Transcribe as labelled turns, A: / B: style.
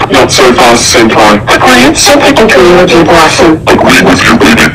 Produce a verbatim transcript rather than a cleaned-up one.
A: Not so fast, Senpai.
B: Acquired super technology blossom.
A: Agree with you, baby.